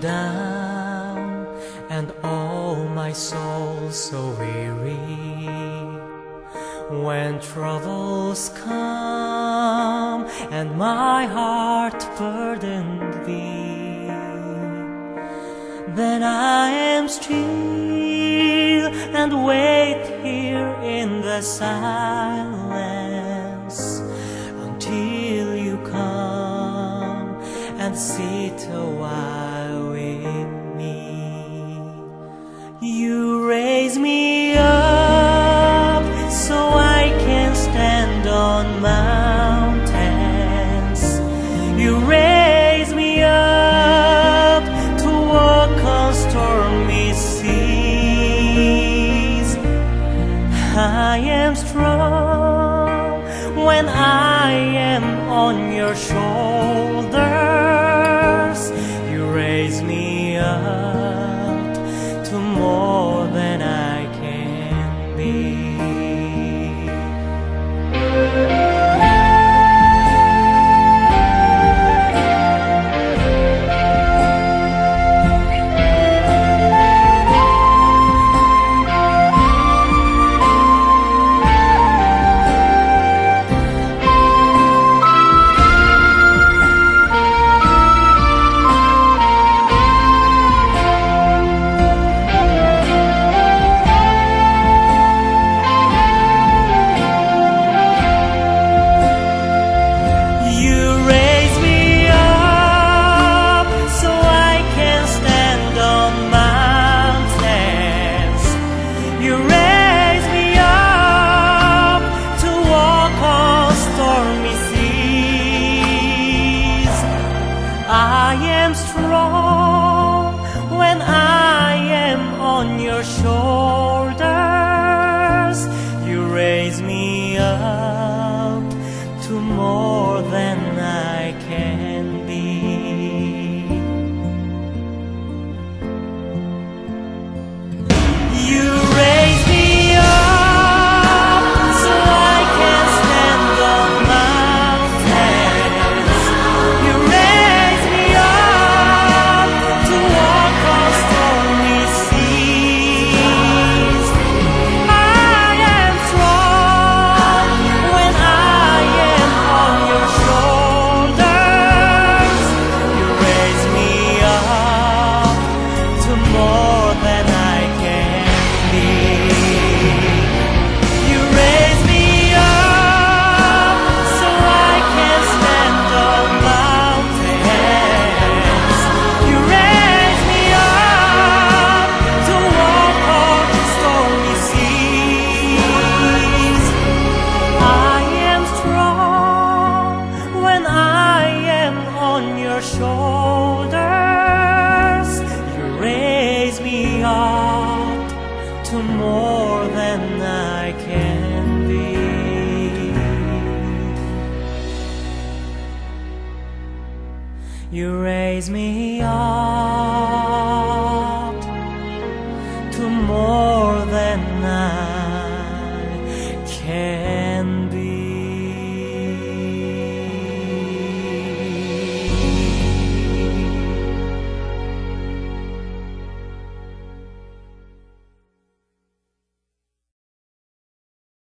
down, and all my soul so weary. When troubles come and my heart burdened be, then I am still and wait here in the silence until you come and sit a while with me. You raise me up so I can stand on mountains. You raise me up to walk on stormy seas. I am strong when I am on your shoulders. You raise me up to more than I can be. I am strong when I am on your shoulders. You raise me up to more than I can be. You raise me up so I can stand on mountains. You raise me up to walk on stormy seas. I am strong when I am on your shoulders. You raise me up to more than I can be. You raise me up so I can stand on mountains. You raise me up to walk on stormy seas. I am strong when I am on your shoulders. You raise me up to more than I can be. You raise me up